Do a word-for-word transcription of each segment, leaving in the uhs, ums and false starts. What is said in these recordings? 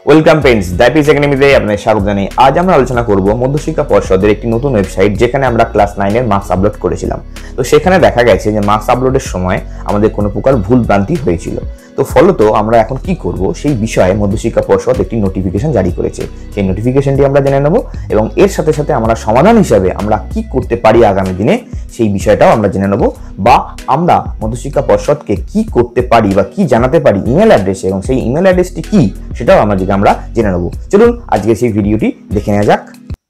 Welcome friends, দ্যাপিস একাডেমিতে আপনাদের স্বাগত জানাই। আজ আমরা আলোচনা করব মধ্যশিক্ষা পর্ষদের একটি নতুন ওয়েবসাইট, যেখানে আমরা ক্লাস নাইন এর মার্কস আপলোড করেছিলাম। তো সেখানে দেখা গেছে যে মার্কস আপলোডের সময় আমাদের কোনো প্রকার ভুল ভ্রান্তি হয়েছিল। তো ফলত আমরা এখন কি করব সেই বিষয়ে মধ্যশিক্ষা পর্ষদ একটি নোটিফিকেশন জারি করেছে। সেই নোটিফিকেশনটি আমরা জেনে নেব এবং এর সাথে সাথে আমরা সমাধান হিসাবে আমরা কি করতে পারি আগামী দিনে সেই বিষয়টাও আমরা জেনে নেব, বা আমরা মধ্যশিক্ষা পর্ষদকে কি করতে পারি বা কি জানাতে পারি ইমেল অ্যাড্রেসে, এবং সেই ইমেল অ্যাড্রেসটি কি সেটাও আমাদেরকে আমরা জেনে নেব। চলুন আজকে সেই ভিডিওটি দেখে নেওয়া যাক।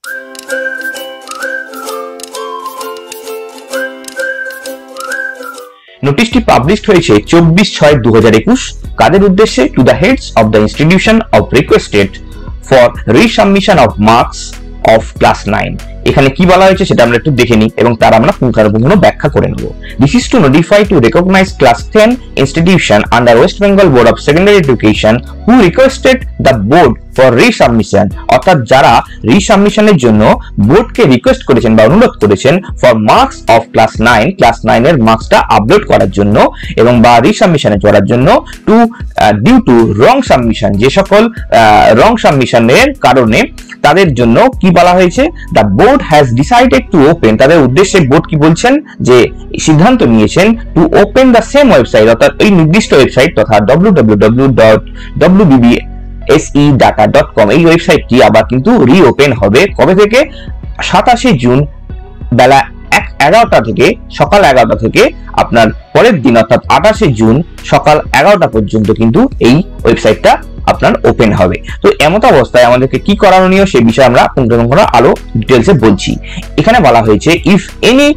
নোটিশটি পাবলিশড হয়েছে চব্বিশ ছয় দু হাজার একুশ। কাদের উদ্দেশ্যে? To the heads of the institution of requested for resubmission of marks of class nine. এখানে কি বলা হয়েছে সেটা আমরা একটু দেখে নিই এবং তার আমরা পুঙ্খানুপুঙ্খ ব্যাখ্যা করে নেব। This is to notify to recognise class ten institution under West Bengal Board of Secondary Education who requested the board for resubmission, অর্থাৎ যারা রিসাবমিশনের জন্য বোর্ডকে রিকোয়েস্ট করেছেন বা অনুরোধ করেছেন for marks of class nine, class nine এর মার্কসটা আপলোড করার জন্য এবং বা রিসাবমিশনে করার জন্য, to due to wrong submission, যে সকল রং সাবমিশনের কারণে তাদের জন্য কি বলা হয়েছে, the board has decided to open, তাদের উদ্দেশ্যে বোর্ড কি বলছেন যে সিদ্ধান্ত নিয়েছেন to open the same website, অর্থাৎ এই নির্দিষ্ট ওয়েবসাইট তথা W W W dot W B B S E data dot com, এই ওয়েবসাইটটি আবার কিন্তু রিওপেন হবে। কবে থেকে? সাতাশে জুন বেলা এক এগারোটা থেকে, সকাল এগারোটা থেকে আপনার পরের দিন অর্থাৎ আঠাশে জুন সকাল এগারোটা পর্যন্ত কিন্তু এই ওয়েবসাইটটা আপনার ওপেন হবে। তো এমত অবস্থায় আমাদেরকে কি করণীয় সেই বিষয়ে আমরা পুঙ্খানুপুঙ্খ আলো ডিটেলসে বলছি। এখানে বলা হয়েছে if any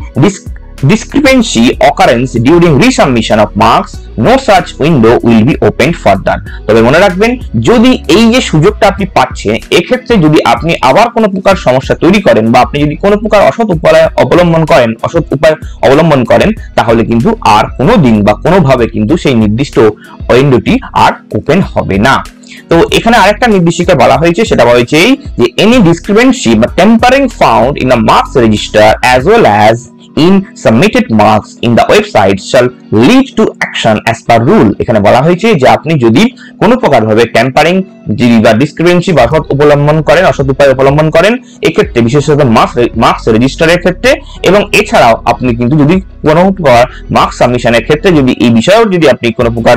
discrepancy occurrence during resubmission of marks, no such window will be opened further. তবে মনে রাখবেন, যদি এই যে সুযোগটা আপনি পাচ্ছেন, এক্ষেত্রে যদি আপনি আবার কোনো প্রকার সমস্যা তৈরি করেন বা আপনি যদি কোনো প্রকার অসৎ উপায় অবলম্বন করেন অসৎ উপায় অবলম্বন করেন তাহলে কিন্তু আর কোনো দিন বা কোনোভাবে কিন্তু সেই নির্দিষ্ট উইন্ডোটি আর ওপেন হবে না। তো এখানে আরেকটা নির্দেশিকা বলা হয়েছে, সেটা বলা হয়েছে যে এনি ডিসক্রিপেন্সি বা tampering found in the marks register as well as in submitted marks in the website shall lead to action as per rule। এখানে বলা হয়েছে যে আপনি যদি কোনো প্রকার ভাবে ট্যাম্পারিং বা ডিসক্রিপেন্সি বা অসৎ অবলম্বন করেন অসৎ উপায় অবলম্বন করেন এক্ষেত্রে, বিশেষত মার্কস মার্কস রেজিস্টারের ক্ষেত্রে, এবং এছাড়াও আপনি কিন্তু যদি কোনো প্রকার মার্কস সাবমিশনের ক্ষেত্রে যদি এই বিষয়েও যদি আপনি কোনো প্রকার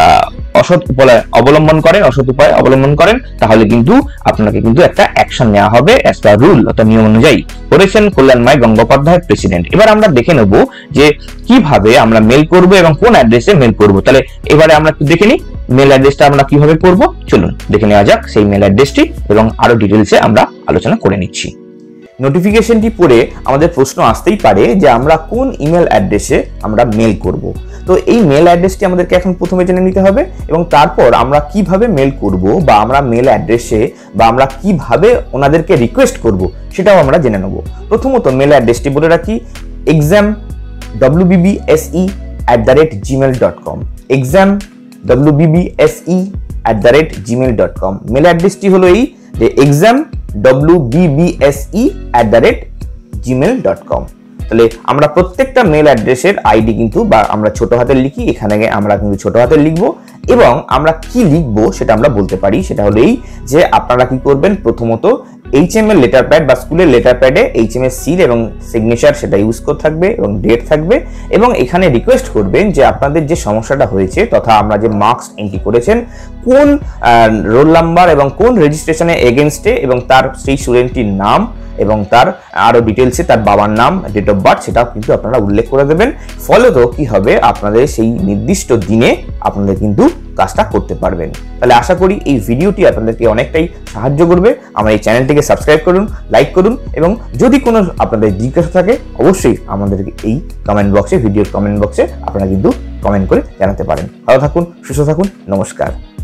অসৎ উপায় অবলম্বন করেন অসৎ উপায় অবলম্বন করেন তাহলে কিন্তু আপনাকে কিন্তু একটা অ্যাকশন নেওয়া হবে অ্যাজ পার রুল, অর্থাৎ নিয়ম অনুযায়ী। করেছেন কল্যাণময় গঙ্গোপাধ্যায়, প্রেসিডেন্ট। এবার আমরা দেখে নেব যে কিভাবে আমরা মেল করব এবং কোন অ্যাড্রেসে মেল করব। তাহলে এবারে আমরা একটু দেখে নিই মেল অ্যাড্রেসটা আমরা কিভাবে করব। চলুন দেখে নেওয়া যাক সেই মেল অ্যাড্রেসটি এবং আরো ডিটেলসে আমরা আলোচনা করে নিচ্ছি। নোটিফিকেশনটি পড়ে আমাদের প্রশ্ন আসতেই পারে যে আমরা কোন ইমেল অ্যাড্রেসে আমরা মেল করব। তো এই মেল অ্যাড্রেসটি আমাদেরকে এখন প্রথমে জেনে নিতে হবে এবং তারপর আমরা কিভাবে মেল করব বা আমরা মেল অ্যাড্রেসে বা আমরা কিভাবে ওনাদেরকে রিকোয়েস্ট করব সেটাও আমরা জেনে নেব। প্রথমত মেল অ্যাড্রেসটি বলে রাখি, exam W B B S E at the rate Gmail dot com, exam W B B S E at the rate Gmail dot com. Mail অ্যাড্রেসটি হলো এই যে exam W B B S E at the rate Gmail dot com. তাহলে আমরা প্রত্যেকটা mail অ্যাড্রেসের ID কিন্তু বা আমরা ছোট হাতের লিখি, এখানে আমরা কিন্তু ছোট হাতের লিখবো এবং আমরা কি লিখবো সেটা আমরা বলতে পারি। সেটা হলো এই যে আপনারা কি করবেন, প্রথমত H M L letter pad বা স্কুলের লেটার প্যাডে এইচ এম এল সিল এবং সিগনেচার সেটা ইউজ করে থাকবে এবং ডেট থাকবে, এবং এখানে রিকোয়েস্ট করবেন যে আপনাদের যে সমস্যাটা হয়েছে তথা আমরা যে মার্কস এন্ট্রি করেছেন কোন রোল নাম্বার এবং কোন রেজিস্ট্রেশনের এগেনস্টে এবং তার সেই স্টুডেন্টটির নাম এবং তার আরো ডিটেলসে তার বাবার নাম, ডেট অফ বার্থ সেটাও কিন্তু আপনারা উল্লেখ করে দেবেন। ফলত কি হবে, আপনাদের সেই নির্দিষ্ট দিনে আপনাদের কিন্তু কাজটা করতে পারবেন। তাহলে আশা করি এই ভিডিওটি আপনাদেরকে অনেকটাই সাহায্য করবে। আমার এই চ্যানেলটিকে সাবস্ক্রাইব করুন, লাইক করুন এবং যদি কোনো আপনাদের জিজ্ঞাসা থাকে অবশ্যই আমাদেরকে এই কমেন্ট বক্সে ভিডিওর কমেন্ট বক্সে আপনারা কিন্তু কমেন্ট করে জানাতে পারেন। ভালো থাকুন, সুস্থ থাকুন, নমস্কার।